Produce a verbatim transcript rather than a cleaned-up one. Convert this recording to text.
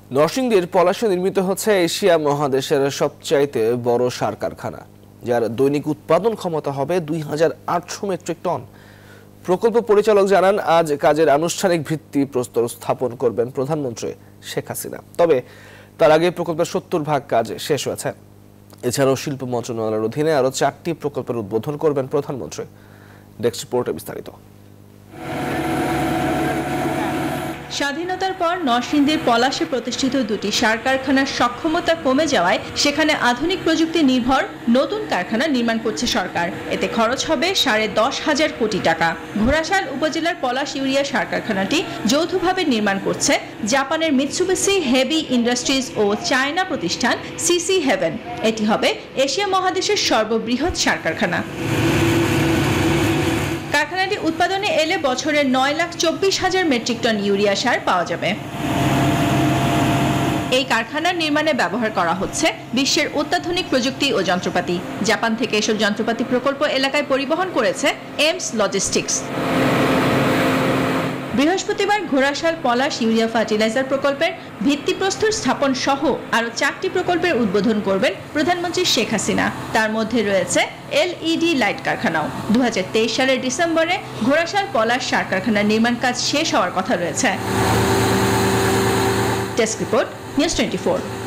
নরসিংদীর পলাশে নির্মিত হচ্ছে এশিয়া মহাদেশের সবচাইতে বড় সার কারখানা, যার দৈনিক উৎপাদন ক্ষমতা হবে দুই হাজার আটশো মেট্রিক টন। প্রকল্প পরিচালক জানান, আজ কাজের আনুষ্ঠানিক ভিত্তি প্রস্তর স্থাপন করবেন প্রধানমন্ত্রী শেখ হাসিনা। তবে তার আগে প্রকল্পের সত্তর ভাগ কাজ শেষ হয়েছে। এছাড়াও শিল্প মন্ত্রণালয়ের অধীনে আরো চারটি প্রকল্পের উদ্বোধন করবেন প্রধানমন্ত্রী। ডেস্ক রিপোর্টে বিস্তারিত। স্বাধীনতার পর নরসিংদীর পলাশে প্রতিষ্ঠিত দুটি সার কারখানার সক্ষমতা কমে যাওয়ায় সেখানে আধুনিক প্রযুক্তি নির্ভর নতুন কারখানা নির্মাণ করছে সরকার। এতে খরচ হবে সাড়ে দশ হাজার কোটি টাকা। ঘোড়াশাল উপজেলার পলাশ ইউরিয়া সার কারখানাটি যৌথভাবে নির্মাণ করছে জাপানের মিৎসুবিশি হেভি ইন্ডাস্ট্রিজ ও চায়না প্রতিষ্ঠান সিসি হেভেন। এটি হবে এশিয়া মহাদেশের সর্ববৃহৎ সার কারখানা। কারখানাটি উৎপাদনে এলে বছরে নয় লাখ চব্বিশ হাজার মেট্রিক টন ইউরিয়া সার পাওয়া যাবে। এই কারখানার নির্মাণে ব্যবহার করা হচ্ছে বিশ্বের অত্যাধুনিক প্রযুক্তি ও যন্ত্রপাতি। জাপান থেকে এসব যন্ত্রপাতি প্রকল্প এলাকায় পরিবহন করেছে এমস লজিস্টিক্স। বৃহস্পতিবার ঘোড়াশাল পলাশ ইউরিয়া ফার্টিলাইজার প্রকল্পের ভিত্তিপ্রস্তর স্থাপন সহ আরও চারটি প্রকল্পের উদ্বোধন করবেন প্রধানমন্ত্রী শেখ হাসিনা। তার মধ্যে রয়েছে এলইডি লাইট কারখানাও। দু হাজার তেইশ সালের ডিসেম্বরে ঘোড়াশাল পলাশ সার কারখানার নির্মাণ কাজ শেষ হওয়ার কথা রয়েছে। Desk report, news twenty four.